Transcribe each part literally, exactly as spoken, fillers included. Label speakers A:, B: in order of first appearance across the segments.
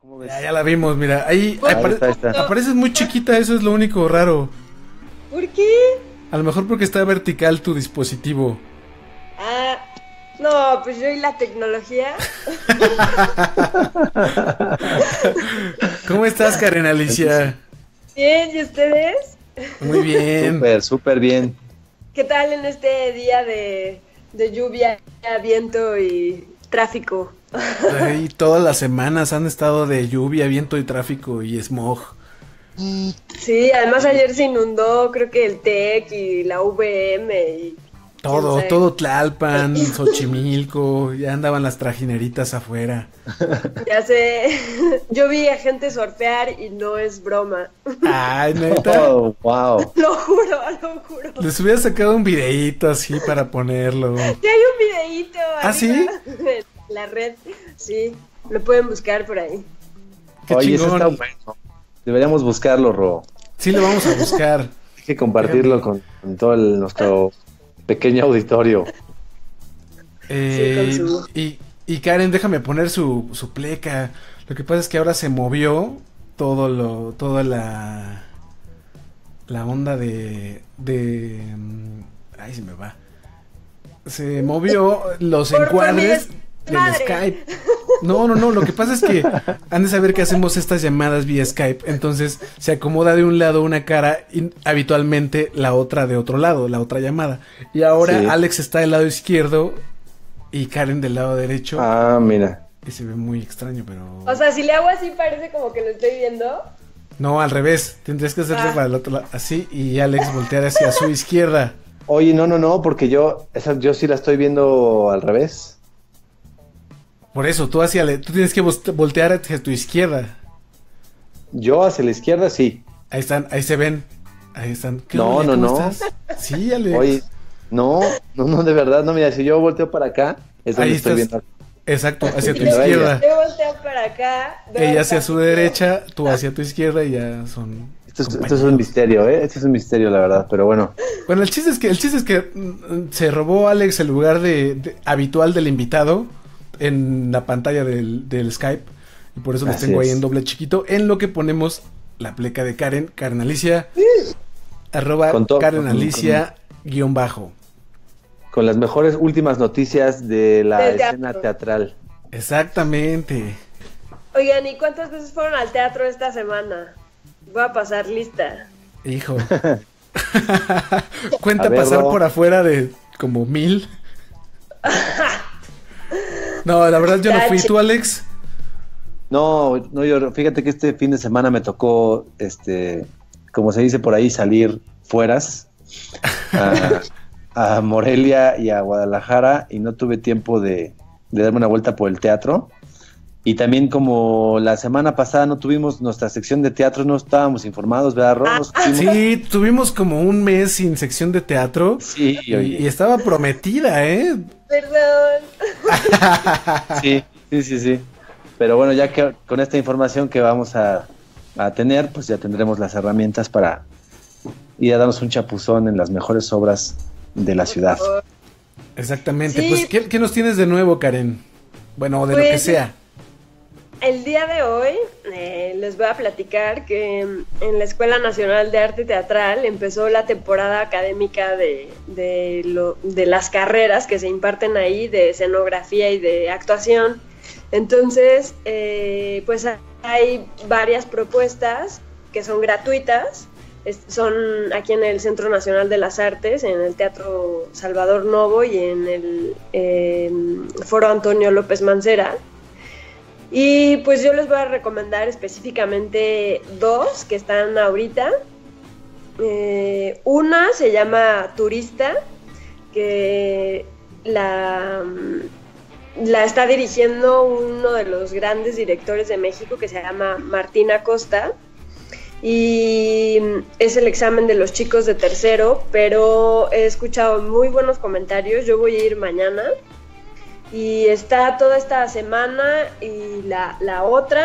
A: ¿Cómo ves?
B: Ya, ya la vimos, mira. Ahí,
A: Ahí
B: apare-
A: está, ahí está.
B: apareces muy chiquita, eso es lo único raro.
C: ¿Por qué?
B: A lo mejor porque está vertical tu dispositivo.
C: Ah, no, pues yo y la tecnología.
B: ¿Cómo estás, Karen Alicia?
C: Bien, ¿y ustedes?
B: Muy bien.
A: Súper, súper bien.
C: ¿Qué tal en este día de, de lluvia, viento y tráfico?
B: Ahí todas las semanas han estado de lluvia, viento y tráfico y smog.
C: Sí, además ayer se inundó, creo que el TEC y la U V M y...
B: Todo,
C: ¿quién sabe?
B: todo Tlalpan, Xochimilco, ya andaban las trajineritas afuera.
C: Ya sé, yo vi a gente surfear y no es broma.
B: Ay, neta.
A: Oh, wow.
C: Lo juro, lo juro.
B: Les hubiera sacado un videíto así para ponerlo.
C: Ya hay un videíto.
B: ¿Ah, sí?
C: En la red, sí, lo pueden buscar por ahí.
B: Qué
A: Oye, eso
B: chingón.
A: está bueno. Deberíamos buscarlo, Ro.
B: Sí, lo vamos a buscar.
A: Hay que compartirlo con, con todo el- nuestro pequeño auditorio.
B: Eh,
C: Sí, con su-
B: y, y Karen, déjame poner su, su pleca. Lo que pasa es que ahora se movió todo lo, toda la, la onda de, de, mm, ay, se me va. Se movió los
C: Por
B: encuadres
C: tu
B: del
C: madre.
B: Skype. No, no, no, lo que pasa es que han de saber que hacemos estas llamadas vía Skype, entonces se acomoda de un lado una cara y habitualmente la otra de otro lado, la otra llamada. Y ahora
A: Sí.
B: Alex está del lado izquierdo y Karen del lado derecho
A: Ah, mira.
B: y se ve muy extraño, pero...
C: O sea, si le hago así parece como que lo estoy viendo.
B: No, al revés, tendrías que hacerse
C: Ah.
B: para el otro lado, así, y Alex voltear hacia su izquierda.
A: Oye, no, no, no, porque yo, esa, yo sí la estoy viendo al revés.
B: Por eso, tú hacia la- tú tienes que volte- voltear hacia tu izquierda.
A: Yo hacia la izquierda, sí.
B: Ahí están, ahí se ven. Ahí están. ¿Qué
A: No,
B: onda?
A: no,
B: ¿Cómo
A: no.
B: estás? Sí, Alex.
A: Oye, no, no, no, de verdad, no, mira, si yo volteo para acá, es donde
B: Ahí
A: estoy
B: estás.
A: viendo.
B: Exacto, hacia tu
A: Viendo a
B: izquierda.
C: Yo volteo para acá. veo
B: Ella
C: el
B: hacia su
C: pasillo.
B: derecha, tú hacia tu izquierda y ya son.
A: Esto es, esto es
B: compañeros.
A: un misterio, ¿eh? Esto es un misterio, la verdad, pero bueno.
B: Bueno, el chiste es que el chiste es que mm, se robó Alex el lugar de, de- habitual del invitado en la pantalla del, del Skype y por eso los
A: Así
B: tengo ahí
A: es.
B: en doble chiquito, en lo que ponemos la pleca de Karen, Karen Alicia, arroba
A: Con to-
B: Karen
A: con-
B: Alicia guión bajo.
A: Con las mejores últimas noticias de la
C: Del
A: escena
C: teatro.
A: teatral.
B: Exactamente.
C: Oigan, ¿y cuántas veces fueron al teatro esta semana? Voy a pasar lista.
B: Hijo. Cuenta
A: A ver,
B: pasar
A: Ro.
B: por afuera de como mil. No, la verdad yo no fui. ¿Tú, Alex?
A: No, no, yo, fíjate que este fin de semana me tocó, este, como se dice por ahí, salir fueras a, a Morelia y a Guadalajara y no tuve tiempo de, de darme una vuelta por el teatro. Y también como la semana pasada no tuvimos nuestra sección de teatro, no estábamos informados, ¿verdad, Ro? No supimos-
B: Sí, tuvimos como un mes sin sección de teatro.
A: Sí,
B: Y,
A: oye.
B: y estaba prometida, ¿eh?
C: Perdón.
A: Sí, sí, sí, sí. Pero bueno, ya que con esta información que vamos a, a tener, pues ya tendremos las herramientas para ir a darnos un chapuzón en las mejores obras de la ciudad.
C: Por favor.
B: Exactamente.
C: Sí.
B: Pues, ¿qué, qué nos tienes de nuevo, Karen? Bueno, de lo que
C: Pues,
B: sea.
C: El día de hoy eh, les voy a platicar que mm, en la Escuela Nacional de Arte Teatral empezó la temporada académica de, de, lo- de las carreras que se imparten ahí de escenografía y de actuación. Entonces, eh, pues hay varias propuestas que son gratuitas. Es- son aquí en el Centro Nacional de las Artes, en el Teatro Salvador Novo y en el eh, Foro Antonio López Mancera. Y pues yo les voy a recomendar específicamente dos que están ahorita. Eh, una se llama Turista, que la, la está dirigiendo uno de los grandes directores de México que se llama Martín Acosta. Y es el examen de los chicos de tercero, pero he escuchado muy buenos comentarios. Yo voy a ir mañana. Y está toda esta semana y la, la otra,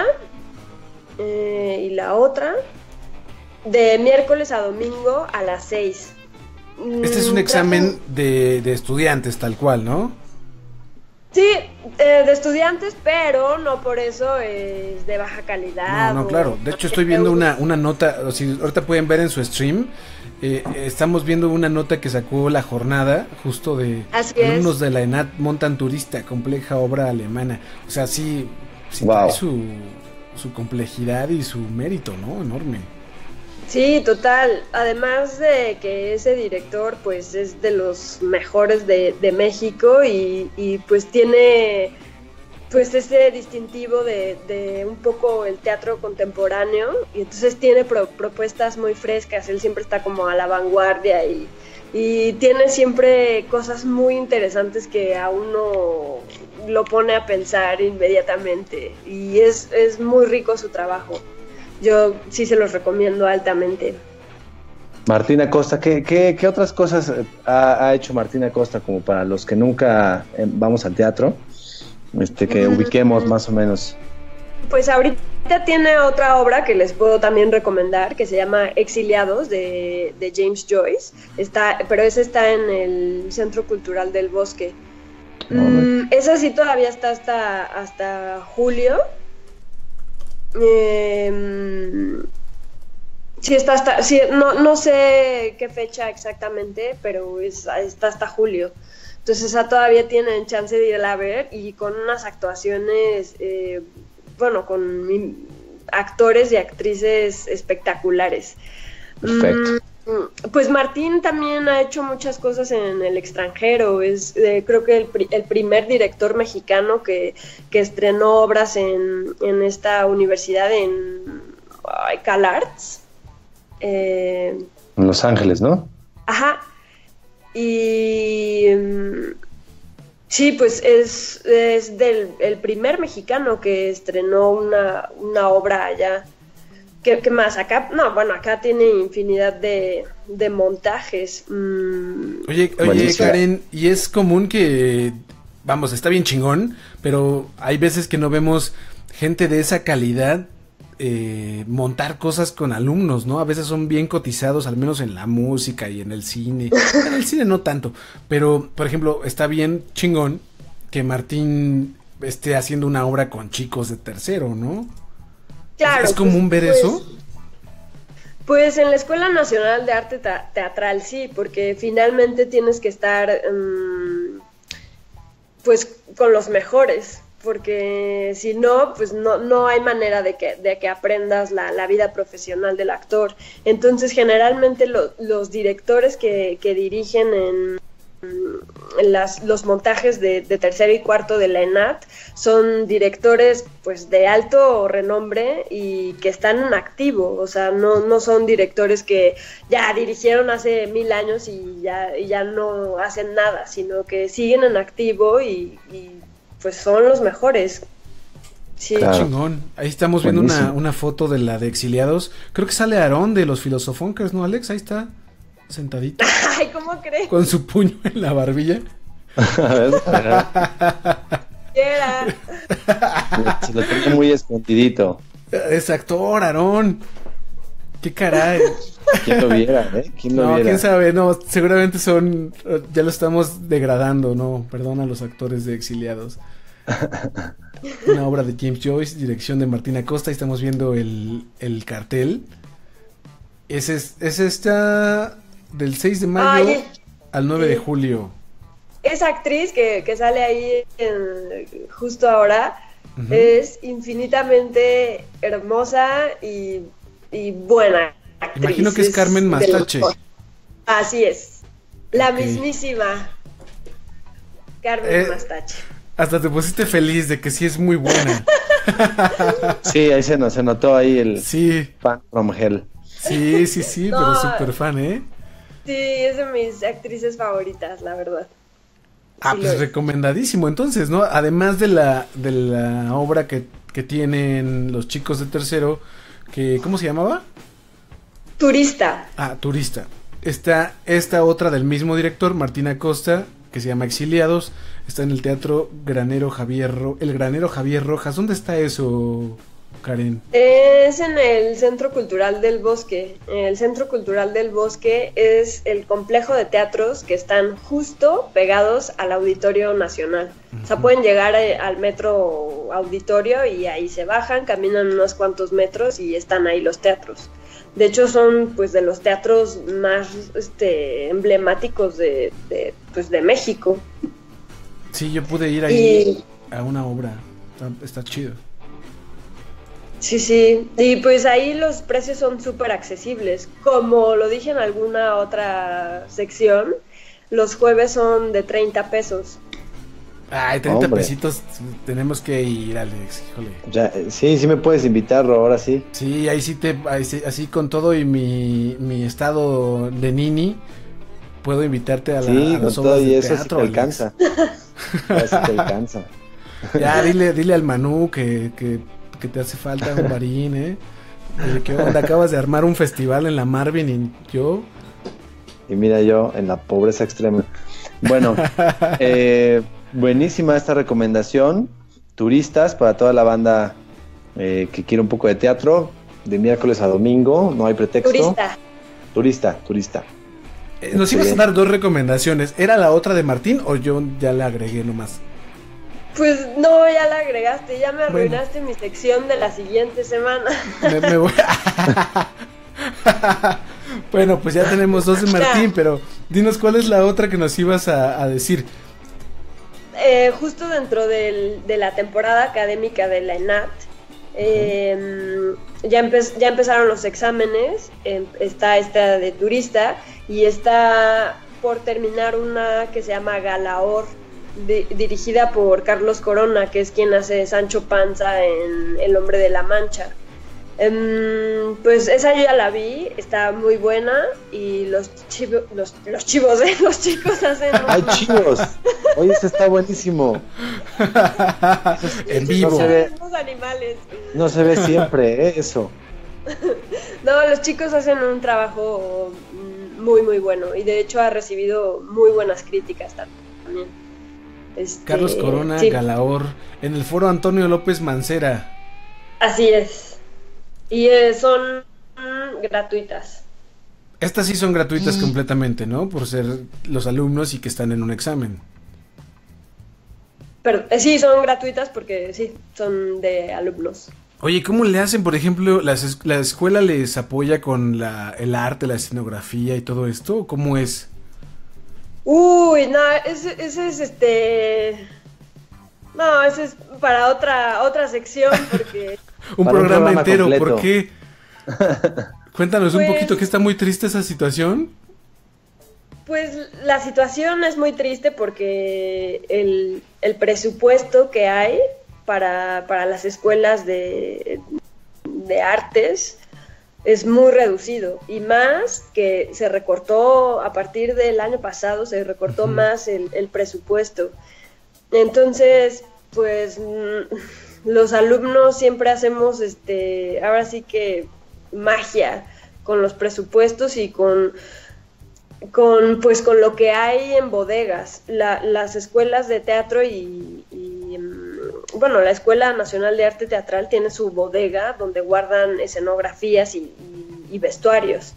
C: eh, y la otra, de miércoles a domingo a las seis.
B: Este es un
C: Mm,
B: examen de, de estudiantes, tal cual, ¿no?
C: Sí, eh, de estudiantes, pero no por eso es de baja calidad.
B: No, no, claro. De hecho, estoy viendo una, una nota, o si ahorita pueden ver en su stream, eh, estamos viendo una nota que sacó La Jornada, justo de
C: Así
B: alumnos
C: es.
B: de la ENAD montan turista, compleja obra alemana. O sea, sí, sí
A: Wow.
B: trae su, su complejidad y su mérito, ¿no? Enorme.
C: Sí, total. Además de que ese director pues es de los mejores de, de México y, y pues tiene pues ese distintivo de, de un poco el teatro contemporáneo y entonces tiene pro, propuestas muy frescas, él siempre está como a la vanguardia y, y tiene siempre cosas muy interesantes que a uno lo pone a pensar inmediatamente y es, es muy rico su trabajo. Yo sí se los recomiendo altamente.
A: Martina Costa, ¿qué, qué, qué otras cosas ha, ha hecho Martina Costa como para los que nunca eh, vamos al teatro? Este, que
C: Mm.
A: ubiquemos más o menos.
C: Pues ahorita tiene otra obra que les puedo también recomendar que se llama Exiliados de, de James Joyce. Está, pero esa está en el Centro Cultural del Bosque. Mm, esa sí todavía está hasta, hasta julio. Eh, sí está hasta, sí, no, no sé qué fecha exactamente, pero es, está hasta julio. Entonces esa todavía tienen chance de irla a ver y con unas actuaciones, eh, bueno, con mi, actores y actrices espectaculares.
A: Perfecto.
C: Mm, pues Martín también ha hecho muchas cosas en el extranjero, es eh, creo que el, el primer director mexicano que, que estrenó obras en, en esta universidad en ay, CalArts. Eh,
A: En Los Ángeles, ¿no?
C: Ajá. Y mm, sí, pues es, es del el primer mexicano que estrenó una, una obra allá. ¿Qué, ¿Qué más? Acá, no, bueno, acá tiene infinidad de, de montajes. Mm,
B: Oye, oye,
A: Buenísimo.
B: Karen, y es común que, vamos, está bien chingón, pero hay veces que no vemos gente de esa calidad eh, montar cosas con alumnos, ¿no? A veces son bien cotizados, al menos en la música y en el cine. En el cine no tanto, pero, por ejemplo, está bien chingón que Martín esté haciendo una obra con chicos de tercero, ¿no?
C: claro.
B: ¿Es común
C: pues,
B: ver
C: pues,
B: eso?
C: Pues en la Escuela Nacional de Arte Ta- Teatral sí, porque finalmente tienes que estar mm, pues con los mejores, porque si no, pues no, no hay manera de que, de que aprendas la, la vida profesional del actor. Entonces generalmente lo, los directores que, que dirigen en, en las, los montajes de, de tercero y cuarto de la ENAD son directores pues de alto renombre y que están en activo, o sea, no, no son directores que ya dirigieron hace mil años y ya, y ya no hacen nada, sino que siguen en activo y, y pues son los mejores. Sí.
A: Claro.
B: Chingón. Ahí estamos viendo una,
A: Buenísimo.
B: una foto de la de Exiliados. Creo que sale Aarón de los Filosofonkers, ¿no, Alex? Ahí está, sentadito,
C: Ay, ¿cómo crees?
B: con su puño en la barbilla.
A: A ver, a
C: Era.
A: ver, se lo tengo muy escondidito.
B: Es actor, Aarón. Qué caray.
A: ¿Quién lo viera, eh? ¿Quién lo
B: No,
A: viera?
B: quién sabe, no, seguramente son, ya lo estamos degradando, no, perdón a los actores de Exiliados. Una obra de James Joyce, dirección de Martina Costa, y estamos viendo el, el cartel. Es, es, es esta del seis de mayo
C: Ay,
B: al nueve de
C: sí.
B: julio.
C: Esa actriz que, que sale ahí en- justo ahora
B: Ujú.
C: es infinitamente hermosa y, y buena actriz.
B: Imagino que es Carmen
C: de lo
B: Mastache.
C: mejor. Así es, la
B: Ok.
C: mismísima Carmen
B: Eh,
C: Mastache.
B: Hasta te pusiste feliz de que sí es muy buena.
A: Sí, ahí se, nos, se notó ahí el
B: Sí,
A: fan from hell.
B: sí, sí, sí, pero
C: No.
B: súper fan, ¿eh?
C: Sí, es de mis actrices favoritas, la verdad.
B: Ah,
C: Sí lo
B: pues
C: es.
B: recomendadísimo. Entonces, ¿no? Además de la, de la obra que, que tienen los chicos de tercero, que, ¿cómo se llamaba?
C: Turista.
B: Ah, Turista. Está esta otra del mismo director, Martina Costa, que se llama Exiliados. Está en el Teatro Granero Javier Ro- el Granero Javier Rojas. ¿Dónde está eso? Karen?
C: Es en el Centro Cultural del Bosque. El Centro Cultural del Bosque es el complejo de teatros que están justo pegados al Auditorio Nacional. Uh-huh. O sea, pueden llegar a, al metro Auditorio y ahí se bajan, caminan unos cuantos metros y están ahí los teatros. De hecho, son pues de los teatros más este, emblemáticos de, de, pues, de México.
B: Sí, yo pude ir ahí y... a una obra. Está, está chido.
C: Sí, sí, y pues ahí los precios son súper accesibles. Como lo dije en alguna otra sección, los jueves son de treinta pesos.
B: Ay, treinta Hombre. pesitos, tenemos que ir, Alex, híjole.
A: Ya, sí, sí me puedes invitar, ahora sí.
B: Sí, ahí sí te, ahí sí, así con todo y mi, mi estado de nini, puedo invitarte a, la,
A: sí,
B: a las
A: con
B: obras
A: todo y
B: de
A: eso
B: teatro,
A: sí te alcanza. Eso te alcanza.
B: Ya, dile, dile al Manu que, que, que te hace falta un barín, ¿eh? ¿Qué onda? Acabas de armar un festival en la Marvin y yo...
A: Y mira yo en la pobreza extrema. Bueno, eh... buenísima esta recomendación. Turistas para toda la banda eh, que quiere un poco de teatro, de miércoles a domingo, no hay pretexto.
C: Turista.
A: Turista, turista.
B: Eh, nos ibas a dar dos recomendaciones. ¿Era la otra de Martín o yo ya la agregué nomás?
C: Pues no, ya la agregaste, ya me arruinaste bueno. mi sección de la siguiente semana.
B: Me, me voy... Bueno, pues ya tenemos dos de Martín, pero dinos cuál es la otra que nos ibas a, a decir.
C: Eh, justo dentro del, de la temporada académica de la ENAT, eh, ya, empe- ya empezaron los exámenes, eh, está esta de turista y está por terminar una que se llama Galaor, de, dirigida por Carlos Corona, que es quien hace Sancho Panza en El Hombre de la Mancha. Um, pues esa yo ya la vi, está muy buena y los chivos, los, los chivos, ¿eh? Los chicos hacen...
A: ¡Ay, chivos! Oye, eso está buenísimo.
B: En vivo.
A: No se ve,
C: los animales.
A: No se ve siempre, ¿eh? Eso.
C: No, los chicos hacen un trabajo muy, muy bueno y de hecho ha recibido muy buenas críticas también. Este,
B: Carlos Corona, sí. Galaor, en el foro Antonio López Mancera.
C: Así es. Y eh, son mm, gratuitas.
B: Estas sí son gratuitas mm. completamente, ¿no? Por ser los alumnos y que están en un examen.
C: Pero eh, sí, son gratuitas porque sí, son de alumnos.
B: Oye, ¿cómo le hacen? Por ejemplo, ¿las, ¿la escuela les apoya con la, el arte, la escenografía y todo esto? ¿Cómo es?
C: Uy, no, ese, ese es este... No, ese es para otra otra sección porque...
B: un, programa
A: un programa
B: entero,
A: completo.
B: ¿Por qué? Cuéntanos pues, un poquito, que está muy triste esa situación.
C: Pues la situación es muy triste porque el, el presupuesto que hay para, para las escuelas de, de artes es muy reducido y más que se recortó a partir del año pasado, se recortó uh-huh. más el, el presupuesto. Entonces, pues los alumnos siempre hacemos, este, ahora sí que magia con los presupuestos y con, con pues con lo que hay en bodegas. La, las escuelas de teatro y, y, bueno, la Escuela Nacional de Arte Teatral tiene su bodega donde guardan escenografías y, y, y vestuarios.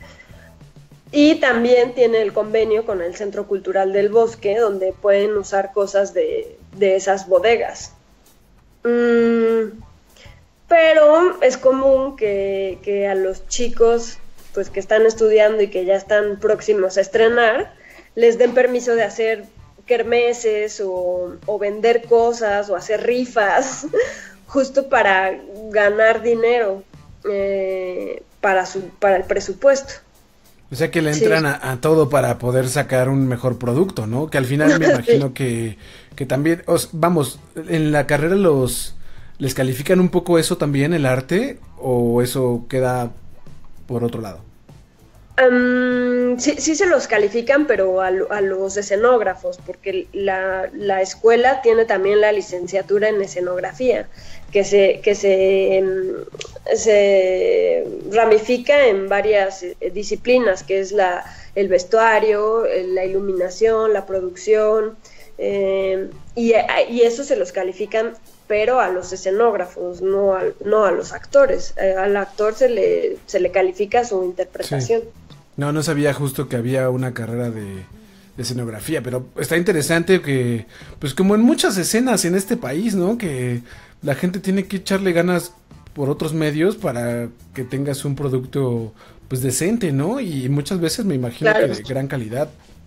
C: Y también tiene el convenio con el Centro Cultural del Bosque, donde pueden usar cosas de, de esas bodegas. Mm, pero es común que, que a los chicos pues, que están estudiando y que ya están próximos a estrenar, les den permiso de hacer kermeses o, o vender cosas o hacer rifas, justo para ganar dinero eh, para, su, para el presupuesto.
B: O sea que le entran sí. a, a todo para poder sacar un mejor producto, ¿no? Que al final me imagino sí. que, que también, os, vamos, en la carrera los les califican un poco eso también, el arte, o eso queda por otro lado.
C: Um, sí, sí se los califican, pero a, a los escenógrafos, porque la, la escuela tiene también la licenciatura en escenografía, que se que se, se ramifica en varias disciplinas, que es la el vestuario, la iluminación, la producción, eh, y, y eso se los califican pero a los escenógrafos, no a, no a los actores. Eh, al actor se le, se le califica su interpretación.
B: Sí. No, no sabía justo que había una carrera de, de escenografía, pero está interesante que, pues como en muchas escenas en este país, ¿no? Que la gente tiene que echarle ganas por otros medios para que tengas un producto, pues decente, ¿no? Y muchas veces me imagino claro. que de gran calidad.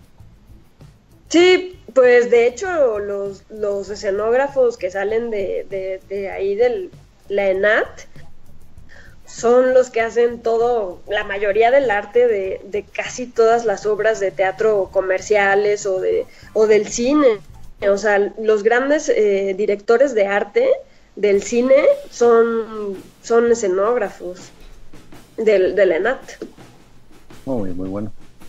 C: Sí, pues de hecho los, los escenógrafos que salen de, de, de ahí de la ENAT son los que hacen todo, la mayoría del arte de, de casi todas las obras de teatro comerciales o, de, o del cine. O sea, los grandes eh, directores de arte del cine son, son escenógrafos del, de la ENAT.
A: Muy, muy bueno.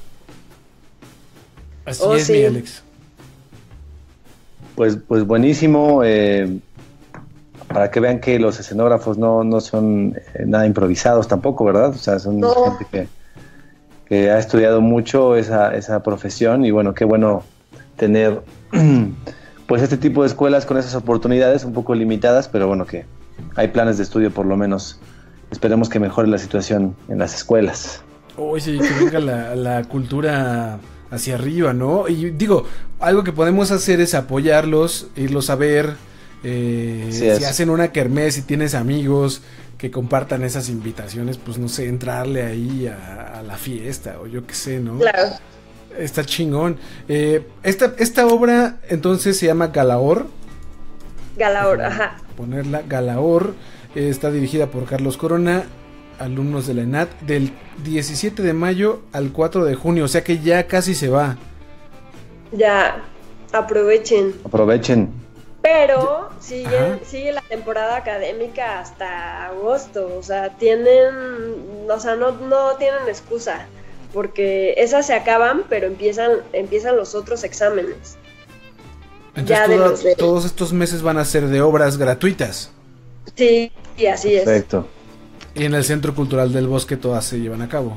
B: Así oh, es, sí. mi Alex.
A: Pues, pues buenísimo. Eh, para que vean que los escenógrafos no, no son eh, nada improvisados tampoco, ¿verdad? O sea, son no. gente que, que ha estudiado mucho esa, esa profesión y bueno, qué bueno tener pues este tipo de escuelas con esas oportunidades un poco limitadas, pero bueno, que hay planes de estudio por lo menos. Esperemos que mejore la situación en las escuelas.
B: Oye, sí, que venga la, la cultura hacia arriba, ¿no? Y digo, algo que podemos hacer es apoyarlos, irlos a ver, eh, sí si hacen una kermés, si tienes amigos que compartan esas invitaciones, pues no sé, entrarle ahí a, a la fiesta o yo qué sé, ¿no?
C: Claro.
B: Está chingón. Eh, esta, esta obra entonces se llama Galaor.
C: Galaor, ajá.
B: Ponerla, Galaor, eh, está dirigida por Carlos Corona, alumnos de la ENAT, del diecisiete de mayo al cuatro de junio, o sea que ya casi se va.
C: Ya, aprovechen.
A: Aprovechen.
C: Pero sigue, sigue la temporada académica hasta agosto, o sea, tienen, o sea, no, no tienen excusa, porque esas se acaban, pero empiezan, empiezan los otros exámenes.
B: Entonces ya toda, de los de... todos estos meses van a ser de obras gratuitas.
C: Sí, y así
A: Perfecto.
C: es.
A: Perfecto.
B: Y en el Centro Cultural del Bosque todas se llevan a cabo.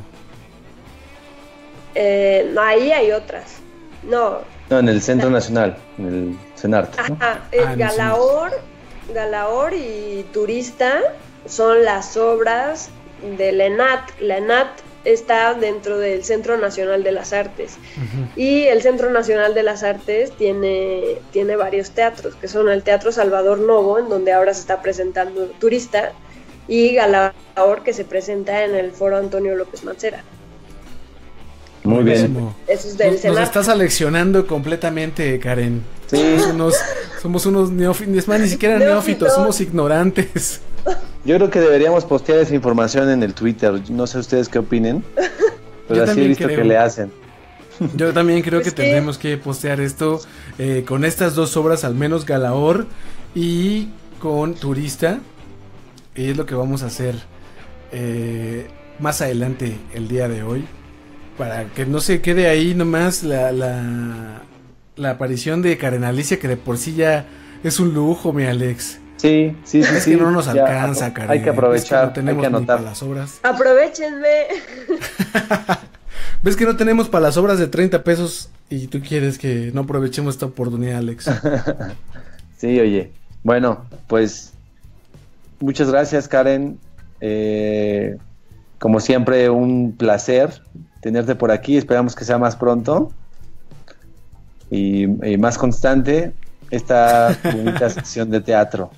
C: Eh, ahí hay otras. No.
A: No, en el Centro Nacional, en el CENART, ¿no?
C: Ajá, el ah, Galaor, Galaor y Turista son las obras de la ENAT. La ENAT está dentro del Centro Nacional de las Artes. Uh-huh. Y el Centro Nacional de las Artes tiene, tiene varios teatros, que son el Teatro Salvador Novo, en donde ahora se está presentando Turista, y Galaor, que se presenta en el Foro Antonio López Mancera.
A: Muy bien.
C: Eso es del
B: nos, nos estás aleccionando completamente, Karen.
A: Sí.
B: Somos unos, somos unos neófitos, ni siquiera neófitos, somos ignorantes.
A: Yo creo que deberíamos postear esa información en el Twitter. No sé ustedes qué opinen, pero
B: Yo
A: así he visto creo. que le hacen.
B: Yo también creo que tendremos que postear esto eh, con estas dos obras, al menos Galaor y con Turista. Y es lo que vamos a hacer eh, más adelante el día de hoy. Para que no se quede ahí nomás la, la, la aparición de Karen Alicia, que de por sí ya es un lujo, mi Alex.
A: Sí, sí, sí.
B: Es
A: sí,
B: que no nos alcanza, Karen.
A: Hay que aprovechar,
B: es que no tenemos
A: hay que anotar.
B: Ni para las obras.
C: Aprovechenme.
B: ¿Ves que no tenemos para las obras de treinta pesos y tú quieres que no aprovechemos esta oportunidad, Alex?
A: Sí, oye. Bueno, pues muchas gracias, Karen. Eh, como siempre, un placer tenerte por aquí. Esperamos que sea más pronto y, y más constante esta bonita sección de teatro.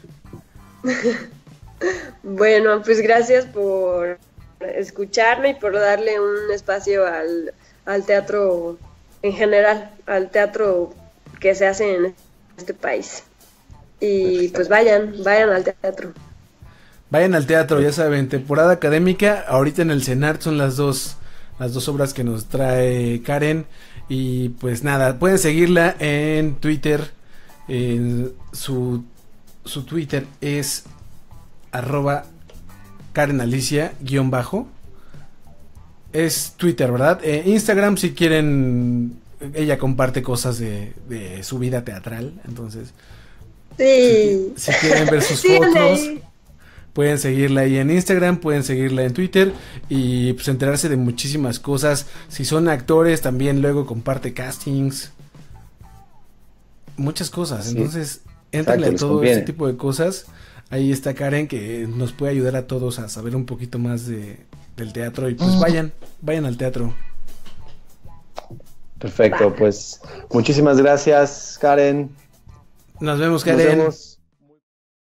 C: Bueno, pues gracias por escucharme y por darle un espacio al, al teatro en general, al teatro que se hace en este país. Y pues vayan, vayan al teatro.
B: Vayan al teatro, ya saben, temporada académica, ahorita en el CENART son las dos, las dos obras que nos trae Karen. Y pues nada, pueden seguirla en Twitter, en su, su Twitter es arroba Karen Alicia guión bajo. Es Twitter, ¿verdad? Eh, Instagram, si quieren, ella comparte cosas de, de su vida teatral, entonces
C: sí.
B: si, si quieren ver sus
C: sí,
B: fotos
C: ahí.
B: Pueden seguirla ahí en Instagram, pueden seguirla en Twitter y pues enterarse de muchísimas cosas. Si son actores, también luego comparte castings, muchas cosas. Sí. Entonces Éntrenle
A: Exacto,
B: a
A: les
B: todo
A: conviene.
B: ese tipo de cosas. Ahí está Karen que nos puede ayudar a todos a saber un poquito más de, del teatro. Y pues vayan, vayan al teatro.
A: Perfecto, pues muchísimas gracias, Karen.
B: Nos vemos,
A: Nos
B: Karen.
A: vemos.